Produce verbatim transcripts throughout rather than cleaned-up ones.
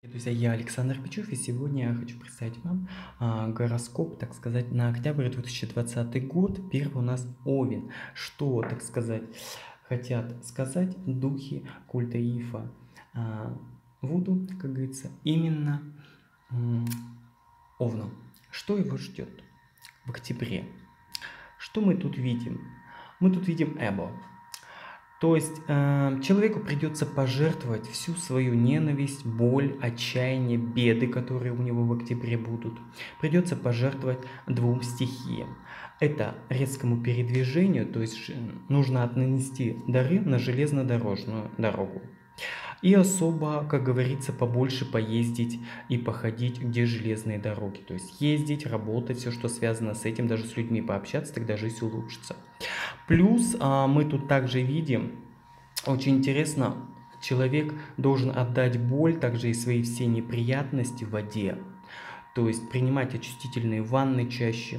Друзья, я Александр Пичув, и сегодня я хочу представить вам а, гороскоп, так сказать, на октябрь две тысячи двадцатый год. Первый у нас Овен. Что, так сказать, хотят сказать духи культа Ифа а, Вуду, как говорится, именно м, Овну. Что его ждет в октябре? Что мы тут видим? Мы тут видим Эбо. То есть э, человеку придется пожертвовать всю свою ненависть, боль, отчаяние, беды, которые у него в октябре будут. Придется пожертвовать двум стихиям. Это резкому передвижению, то есть нужно нанести дары на железнодорожную дорогу. И особо, как говорится, побольше поездить и походить, где железные дороги. То есть ездить, работать, все, что связано с этим, даже с людьми пообщаться, тогда жизнь улучшится. Плюс а, мы тут также видим, очень интересно, человек должен отдать боль, также и свои все неприятности в воде. То есть принимать очистительные ванны чаще.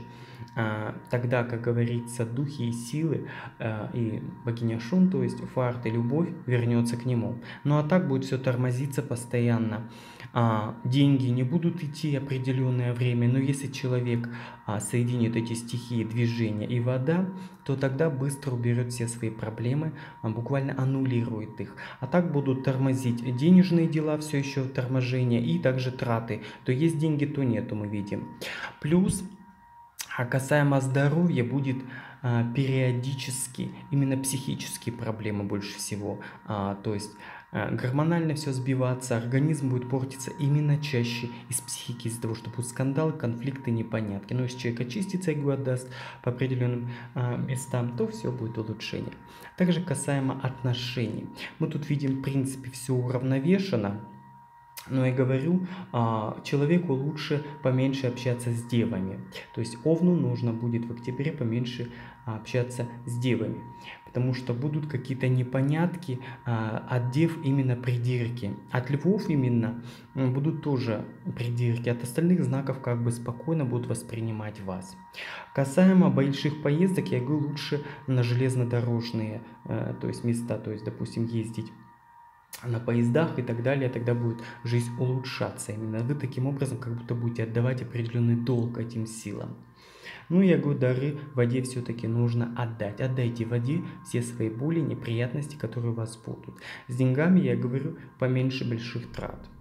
А, тогда, как говорится, духи и силы а, и богиня Шун, то есть фарт и любовь, вернется к нему. Ну а так будет все тормозиться постоянно. А, деньги не будут идти определенное время, но если человек а, соединит эти стихии движения и вода, то тогда быстро уберет все свои проблемы, а, буквально аннулирует их. А так будут тормозить денежные дела, все еще торможение, и также траты. То есть деньги, то нету, мы видим. Плюс, а касаемо здоровья, будет а, периодически именно психические проблемы больше всего. А, то есть а, гормонально все сбиваться, организм будет портиться именно чаще из психики, из-за того, что будут скандалы, конфликты, непонятки. Но если человек очистится и отдаст по определенным а, местам, то все будет улучшение. Также касаемо отношений. Мы тут видим, в принципе, все уравновешено. Но я говорю, человеку лучше поменьше общаться с девами. То есть Овну нужно будет в октябре поменьше общаться с девами. Потому что будут какие-то непонятки, от дев именно придирки. От львов именно будут тоже придирки. От остальных знаков как бы спокойно будут воспринимать вас. Касаемо больших поездок, я говорю, лучше на железнодорожные то есть места. То есть, допустим, ездить на поездах и так далее, тогда будет жизнь улучшаться. Именно вы таким образом как будто будете отдавать определенный долг этим силам. Ну, я говорю, дары в воде все-таки нужно отдать. Отдайте в воде все свои боли, неприятности, которые у вас будут. С деньгами, я говорю, поменьше больших трат.